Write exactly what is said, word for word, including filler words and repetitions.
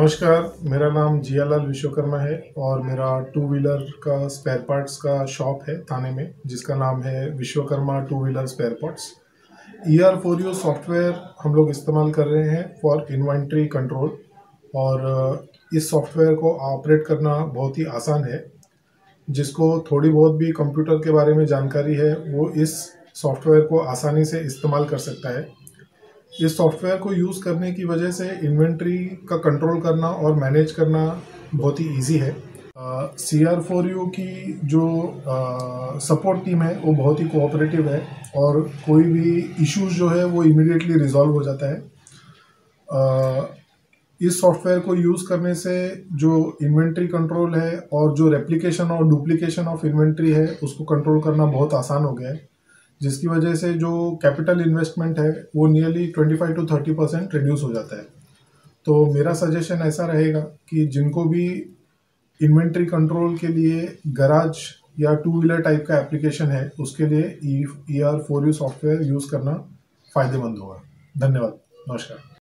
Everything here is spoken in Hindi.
नमस्कार, मेरा नाम जियालाल विश्वकर्मा है और मेरा टू व्हीलर का स्पेयर पार्ट्स का शॉप है थाने में, जिसका नाम है Vishwakarma two wheeler spare parts. E R four U software हम लोग इस्तेमाल कर रहे हैं फॉर इन्वेंट्री कंट्रोल और इस सॉफ्टवेयर को ऑपरेट करना बहुत ही आसान है। जिसको थोड़ी बहुत भी कंप्यूटर के बारे में जानकारी है, वो इस सॉफ्टवेयर को आसानी से इस्तेमाल कर सकता है। इस सॉफ्टवेयर को यूज़ करने की वजह से इन्वेंट्री का कंट्रोल करना और मैनेज करना बहुत ही इजी है। सी आर फोर यू की जो सपोर्ट टीम है वो बहुत ही कोऑपरेटिव है और कोई भी इश्यूज जो है वो इमीडिएटली रिजॉल्व हो जाता है। uh, इस सॉफ्टवेयर को यूज़ करने से जो इन्वेंट्री कंट्रोल है और जो रेप्लिकेशन और डुप्लीकेशन ऑफ इन्वेंट्री है उसको कंट्रोल करना बहुत आसान हो गया है, जिसकी वजह से जो कैपिटल इन्वेस्टमेंट है वो नियरली पच्चीस टू तीस परसेंट रिड्यूस हो जाता है। तो मेरा सजेशन ऐसा रहेगा कि जिनको भी इन्वेंट्री कंट्रोल के लिए गराज या टू व्हीलर टाइप का एप्लीकेशन है, उसके लिए E R four U software use करना फ़ायदेमंद होगा। धन्यवाद। नमस्कार।